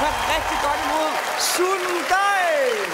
Tag rigtig godt imod Sundai!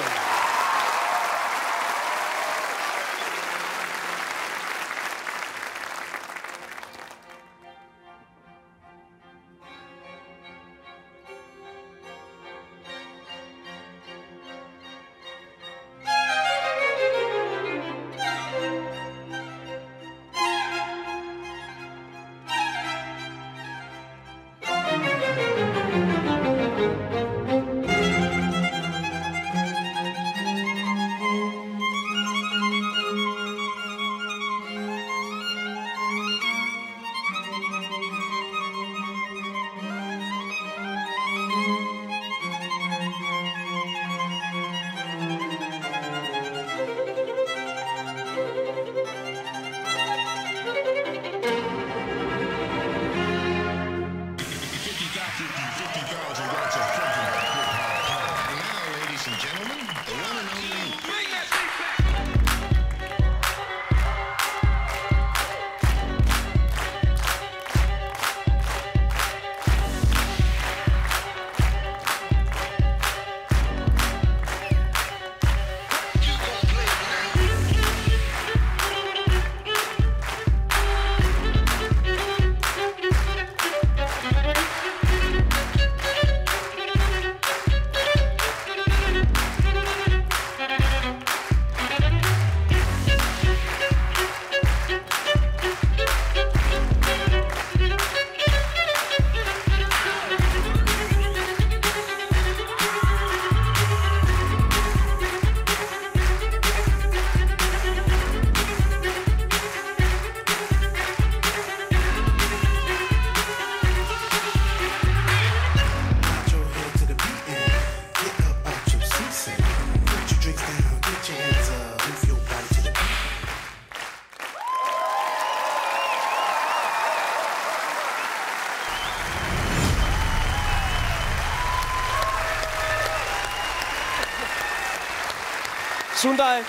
Sundai,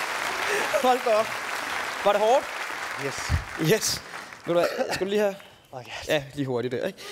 hold da op. Var det hårdt? Yes. Yes. Ved du hvad, skal du lige have? Ja, lige hurtigt der, ikke?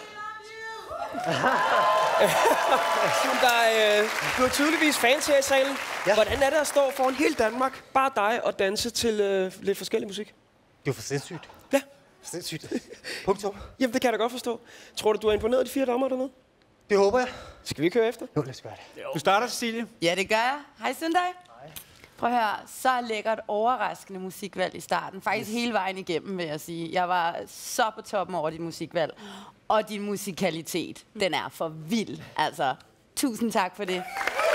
Sundai, du er tydeligvis fans her i salen. Ja. Hvordan er det at stå foran hele Danmark, bare dig, og danse til lidt forskellig musik? Det er for sindssygt. Ja. Sindssygt. Punktum. Jamen, det kan jeg da godt forstå. Tror du, du er imponeret af de 4 dommer dernede? Det håber jeg. Skal vi køre efter? Jo, lad os gøre det. Du starter, Cecilie. Ja, det gør jeg. Hej, Sundai. Hej. Prøv at høre, så lækkert overraskende musikvalg i starten. Faktisk hele vejen igennem, vil jeg sige. Jeg var så på toppen over dit musikvalg. Og din musikalitet, den er for vild. Altså, tusind tak for det.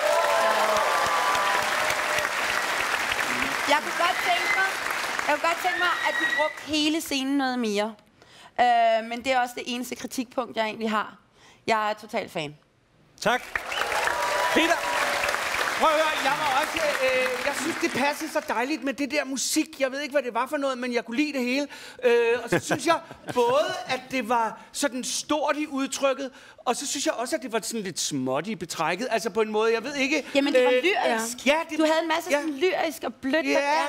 Jeg kunne godt tænke mig, at du brugte hele scenen noget mere. Men det er også det eneste kritikpunkt, jeg egentlig har. Jeg er total fan. Tak. Peter. Prøv at høre, jeg synes, det passede så dejligt med det der musik. Jeg ved ikke, hvad det var for noget, men jeg kunne lide det hele. Og så synes jeg både, at det var sådan stort i udtrykket, og så synes jeg også, at det var sådan lidt småt i betrækket. Altså på en måde, jeg ved ikke... Jamen, det var lyrisk. Ja, du havde en masse sådan lyrisk og blødt.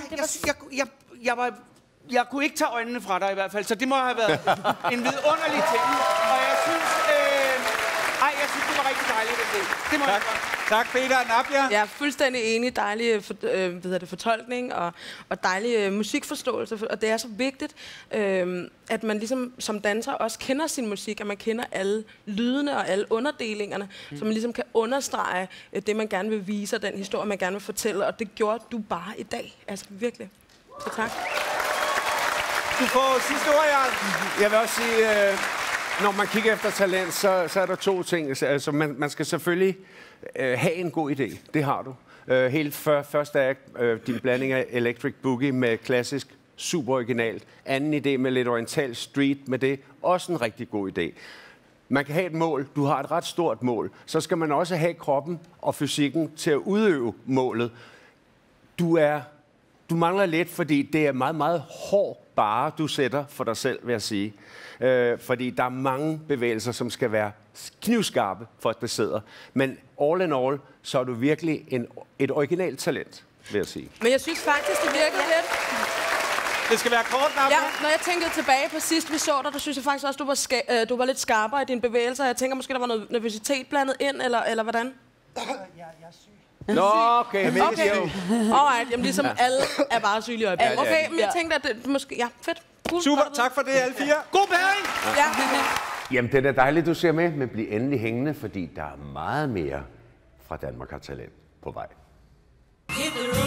Jeg kunne ikke tage øjnene fra dig i hvert fald, så det må have været en vidunderlig ting. Og jeg synes... jeg synes, det var rigtig dejligt at se. Det må jeg godt. Tak, Peter. Nadia? Jeg er fuldstændig enig. Dejlig fortolkning og dejlig musikforståelse. Og det er så vigtigt, at man ligesom som danser også kender sin musik, at man kender alle lydene og alle underdelingerne, så man ligesom kan understrege det, man gerne vil vise, og den historie, man gerne vil fortælle. Og det gjorde du bare i dag. Altså virkelig. Så tak. Du får sidste ord, Jarl. Jeg vil også sige... Når man kigger efter talent, så er der 2 ting. Altså, man skal selvfølgelig have en god idé. Det har du. Helt første er din blanding af Electric Boogie med klassisk super originalt. Anden idé med lidt oriental street med det. Også en rigtig god idé. Man kan have et mål. Du har et ret stort mål. Så skal man også have kroppen og fysikken til at udøve målet. Du mangler lidt, fordi det er meget, meget hård bare, du sætter for dig selv, vil jeg sige. Fordi der er mange bevægelser, som skal være knivskarpe, for at det sidder. Men all in all, så er du virkelig et originalt talent, vil jeg sige. Men jeg synes faktisk, det virker lidt... Det skal være kort, Napa. Ja, når jeg tænkte tilbage på sidst, vi så dig, der synes jeg faktisk også, du var lidt skarpere i dine bevægelser. Jeg tænker måske, der var noget nervøsitet blandet ind, eller hvordan? Jeg er syg. Nå, okay. Okay. Alright, jamen ligesom alle er bare sygelige i øjeblikket. Okay, men jeg tænkte, at det måske... Ja, fedt. Cool. Super, tak for det, alle fire. God bæring! Ja. Jamen, det er da dejligt, du ser med, men bliv endelig hængende, fordi der er meget mere fra Danmark har talent på vej. Hit the road.